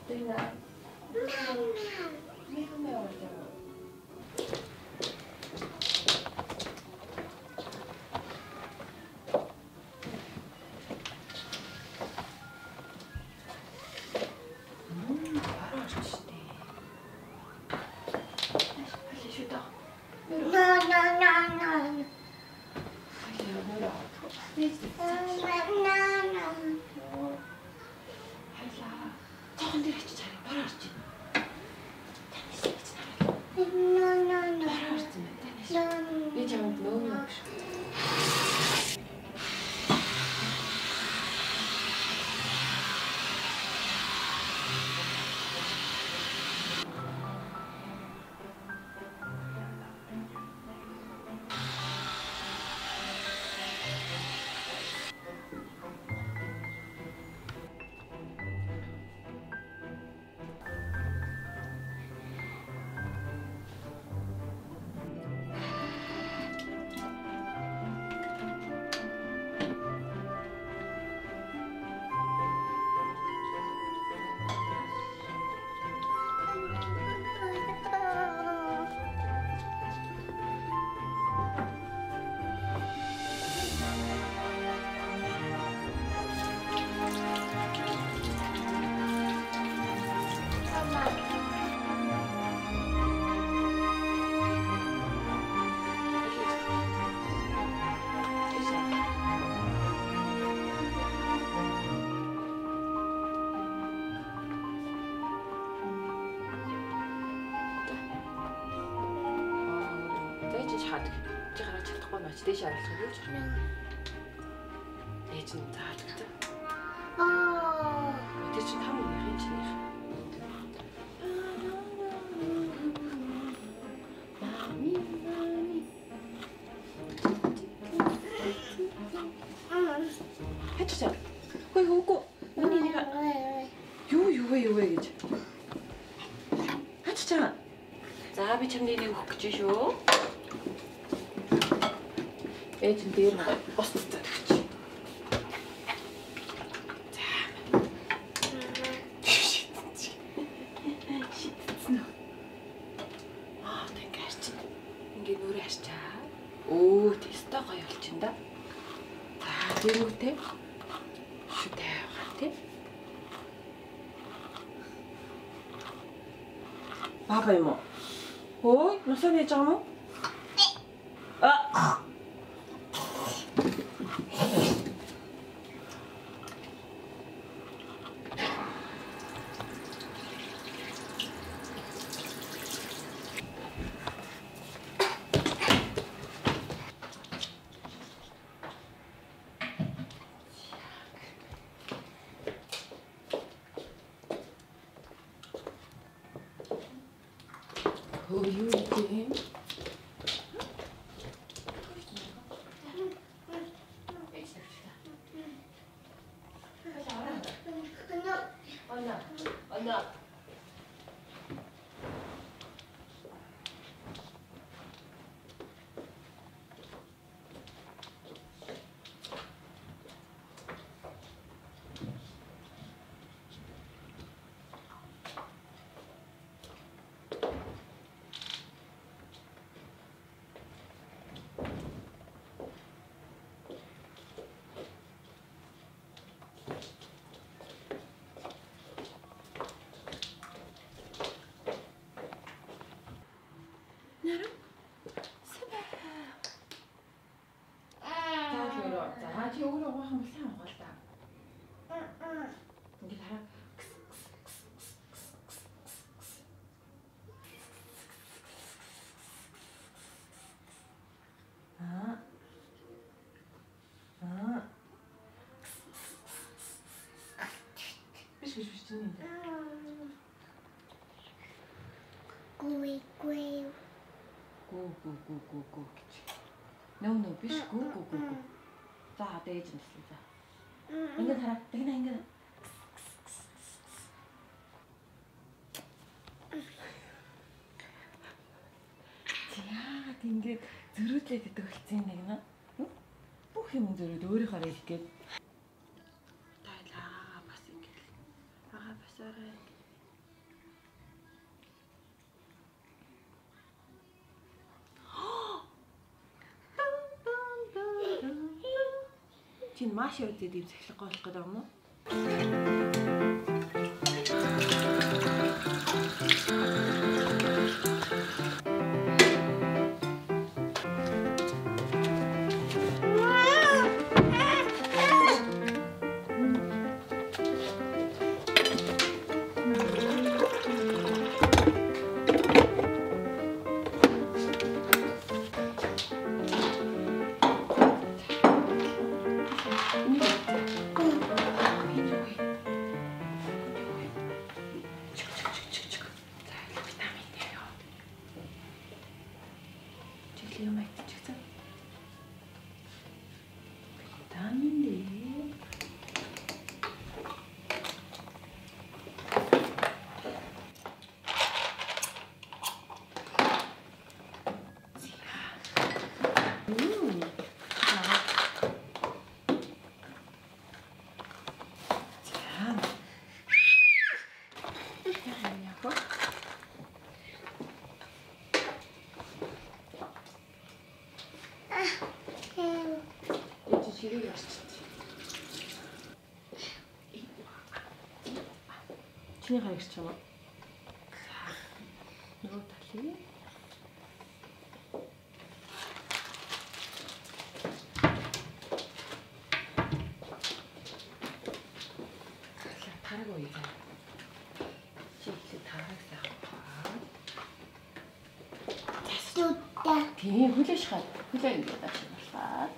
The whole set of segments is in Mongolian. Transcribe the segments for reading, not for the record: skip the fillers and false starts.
Дэш арилгах гэж байна. Ээж нь заалдаг. Тэ чи тав яах юм чинь. Хачаа. Хөөе. Миний нэг юу вэ гэж. Хачаа. За би чамд нэг өгөх гэж шүү. Ээж нь дээр бос цацаад өгч. За. Шитсэн. Тэнгэр чи. Ингээ нүрээ харчаа. Тэстэй гоё болчихно да. За, дэрүүтэй. Шүтэй байгаа тий. Баба юм уу? Ой, насаа нээж байгаа юм уу? Who you doing? Anna. Чи өөрөө гоох юм сайн гоо л да. Ингээ хараа. Биш чинь. Гүү гэж. No биш гүү. За дээж юм шүү за. Ингээд хараа. Тэгнэ ингээд. Яг ингээд зөрүүдлээд идэх болцсон нэг нэ. Бүх юм зөрөөд өөрийнхөө хэлэх гээд. Тайлаа бас ингээд. Ага басаарай. Чинь маш өөдөд ийм цахилгаан болох гэдэг юм уу? Жирийг ясчих. Чиний харагч чамаа. Нөгөө талыг. Тараг уу яа. Чи тарагсаа. Тэсүтэ. Тийм хүлээж хаад. Хүлээ ингээд ашиглаад.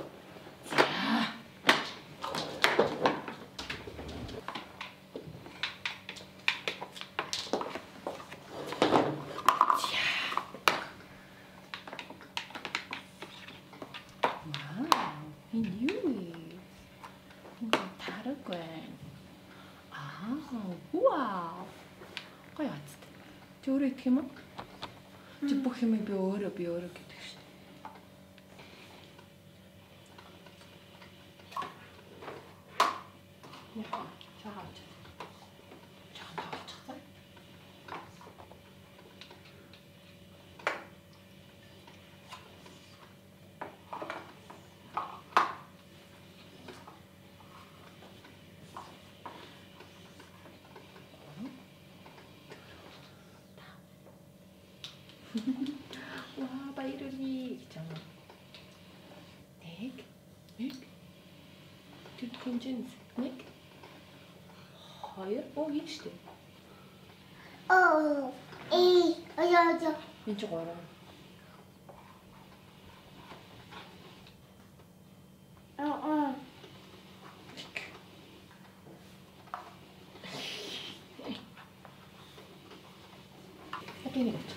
Вау. Гоё атт. Чи өөрөө идэх юм уу? Чи бүх юм би өөрөө гэдэг шүү дээ. Яа, чаач. Чаан таалцсан. 와, 바이러니 있잖아. 넥, 뒤통진 넥. Hayır, o geçti. 어여. 왼쪽 와라. 혜린이 갔죠.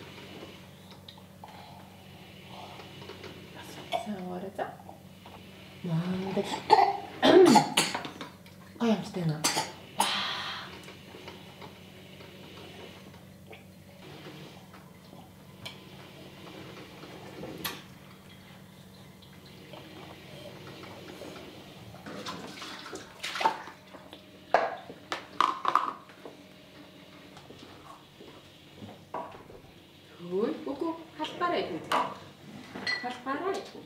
Sen Manda. Ayam stena. Ui, kuku, halpare itu. Halpare itu.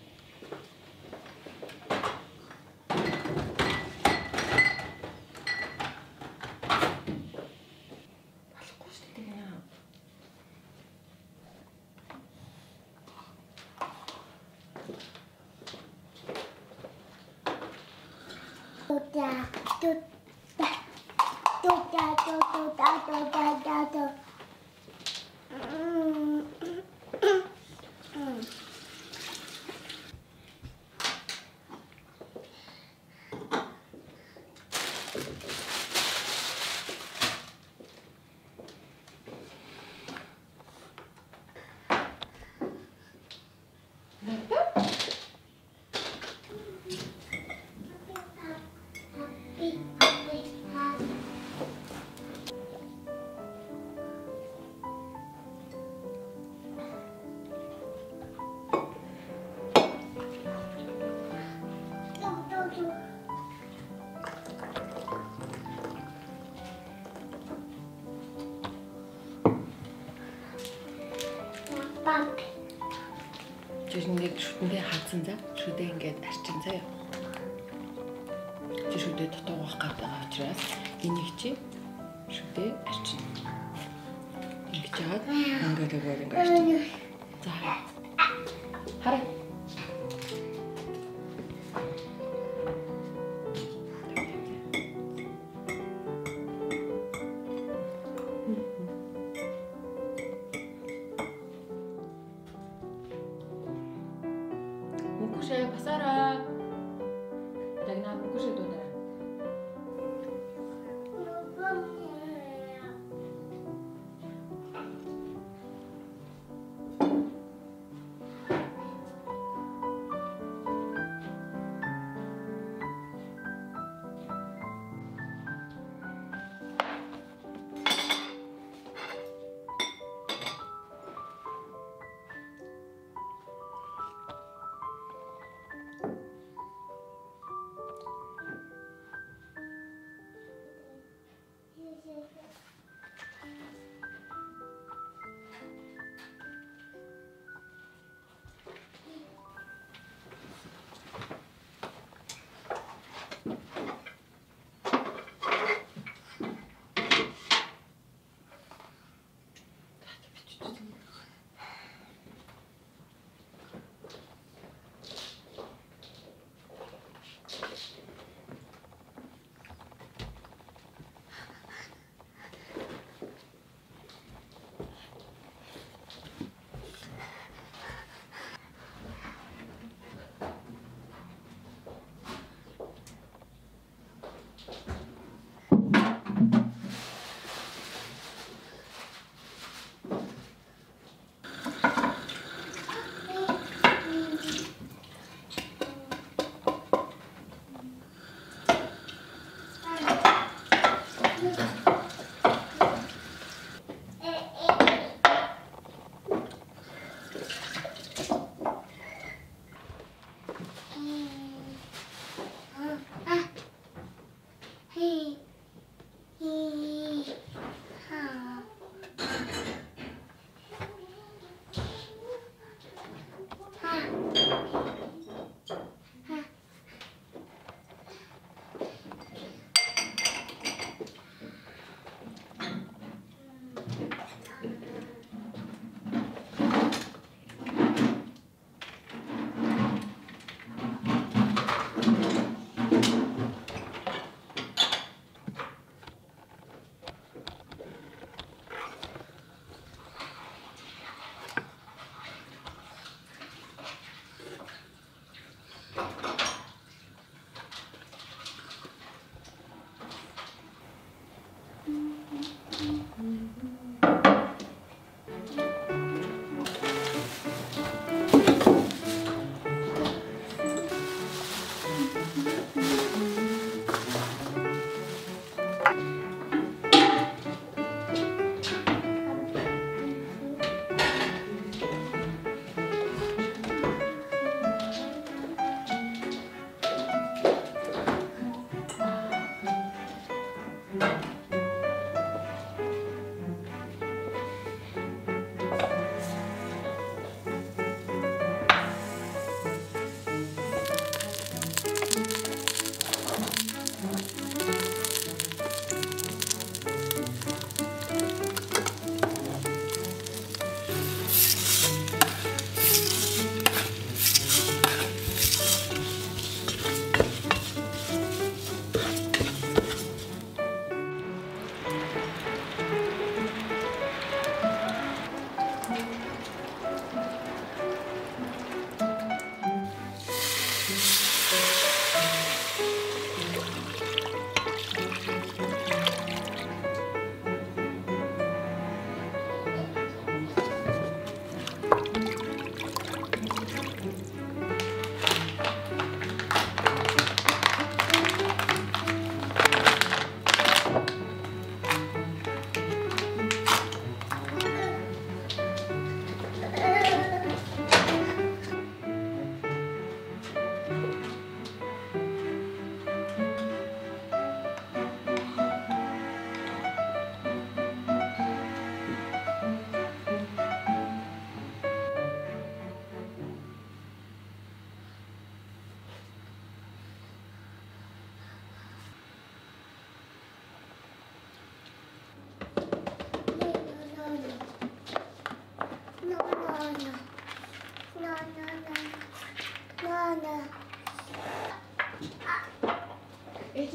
Жишээ нь шүтэндээ хадсан за шүтээ ингээд арчин заяа. шүдээ дутуугах гэдэг учраас энийг чи шүдээ арчина. Ингэж яагаад ингээд арчина. За хараа. Мукушээ басараа. Дагнаа мукушээ дуудаа.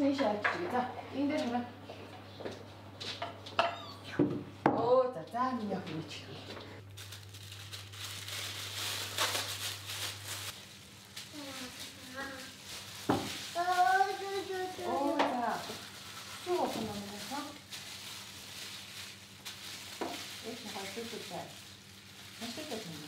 셋이 아주 자, 인대 해봐. 오, 자, 짠, 여기 미치고. 오, 자, 쭉 엎어놓으면서 이렇게 맛있을 때, 맛있을 때 됩니다.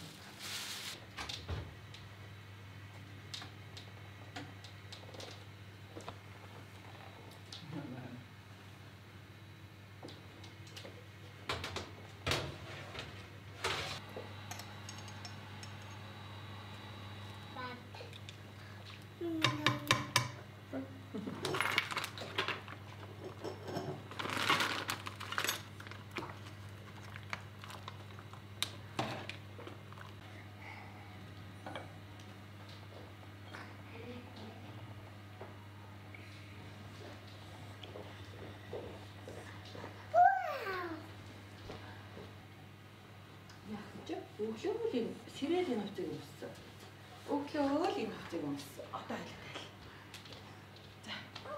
오쇼리 시래진 갑자기 없어. 오쇼리 갑자기 없어. 달려. 자,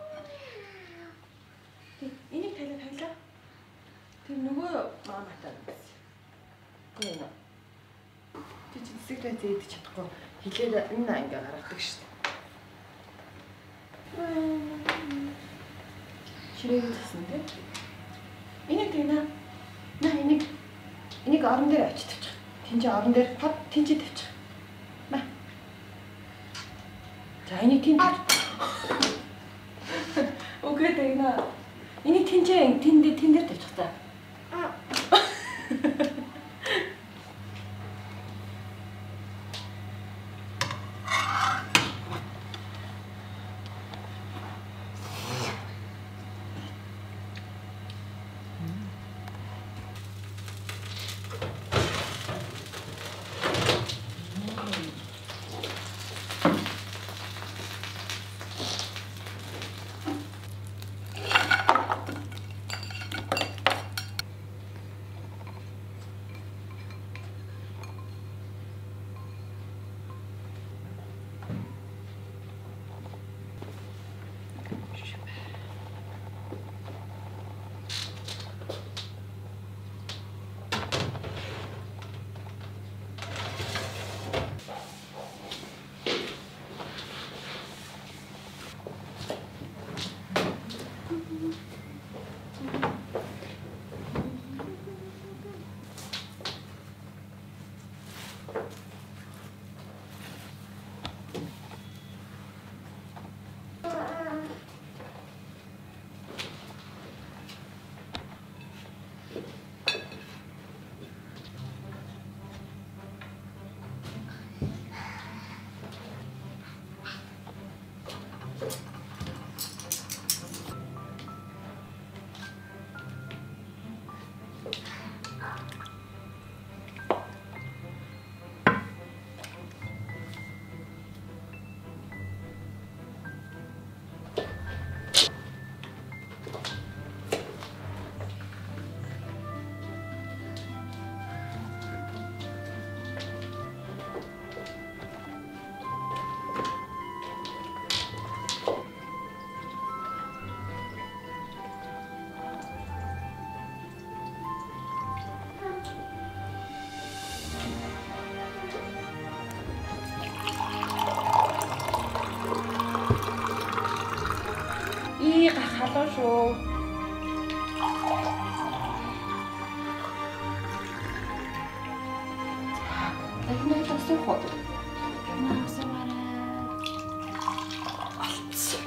이nik 달려. 그 누구 마음 맞다는 거지. 그래나. 지금 секрет이 찾고 이제다 있나 인가 알았듯이. 시래진 됐는데. 이nik 되나? 나 이nik 아름대로 했지. 진짜 아름대로 밥 진짜 됐죠. 마. 자, 이니 틴. 오, 그래 되나? 이니 틴체 틴데 됐다. 이 갈아줘. 자, 나 힘을 좀 쓰고. 나와서 말아. 아이치.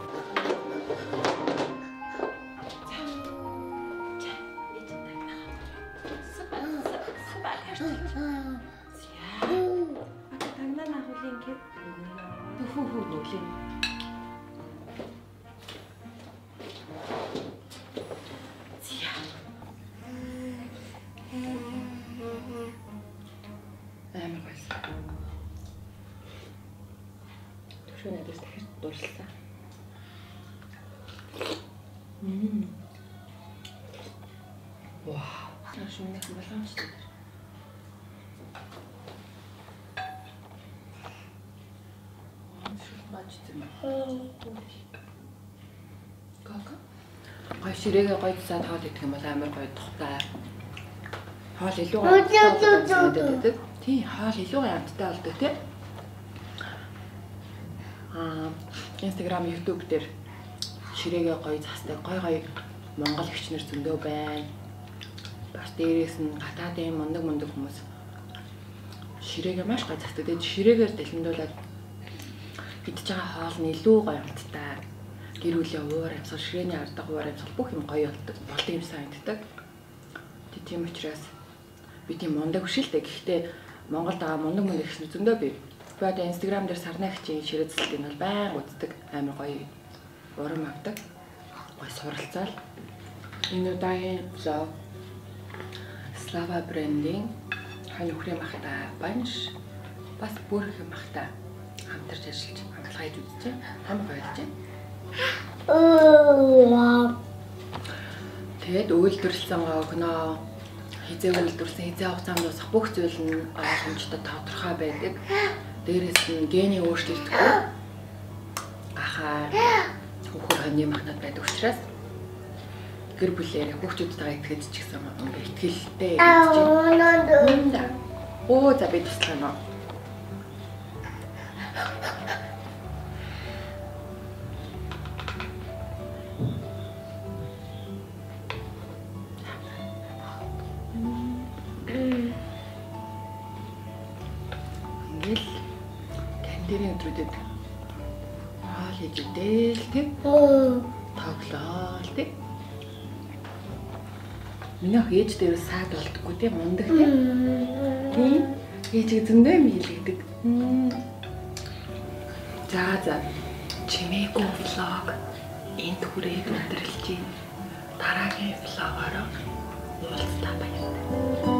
자, 이제 나가. 수박 할 수 있어. 자, 아까 장난하고 링켓. 후후후 링. амар байсан. Түрүүн надаас дахиж дурлаа. Вау. Шумных боломжтой. Шууд мачтай. Гоё ширээгээ гоё цаад хоол идэх юм бол амар гоё тухтай. Хоол илүү гоё. Тийм, хоол илүү гоё амттай болдог тий. Instagram, YouTube дээр ширээгээ гоё засдаг, гоё монгол эгчнэр зөндөө байна. Бас дээрээс нь гадаадын мундаг хүмүүс ширээгээ маш гоё засдаг. Тэгээд ширээгээр дэлгэмдүүлээд идж байгаа хоол нь илүү гоё амттай. Гэр бүлийн уур амьсгал, ширээний ардаг уур амьсгал бүх юм гоё болдог юм санагддаг. Тийм учраас би тийм мундаг биш л дээ. Гэхдээ Монголд байгаа мундаг эгчнэр зөндөө бий. Тэгээд Instagram дээр Сарна эгчийн ширээ засдаг нь бол байнга үздэг. Амар гоё урам авдаг. Гоё суралцаал. Энэ удаагийн влог Slava брендинг ханьхрын махта банш бас бүр их махта хамтарч ажиллаж хамтлагаа хийж үзэж амар гоё болж байна. Тэгээд үйлдвэрлэсэн огноо хизээ үйлдвэрлэсэн хизээ хугацаанд дуусах бүх зүйл нь ойлгомжтой тодорхой байдаг. Дээрээс нь гений өөрчлөлтгүй ахаа хөхөр хоньны махнад байдаг учраас гэр бүлээр хүүхдүүдтэйгээ итгэж ч гэсэн итгэлтэй хийж байна. Оо за би туслах юм аа. Ингээл тандэрийн өдрүүдэд хоол хийж идэл тийм тоглоол тийм. Миний ээж дээр саад болдоггүй тийм мундаг тийм. Ээжийг зөндөө юм хийлгдэг. За чимээгүй влог энд хүрээд өндөрлөж байна. Дараагийн влогоор уулзлаа баярлалаа.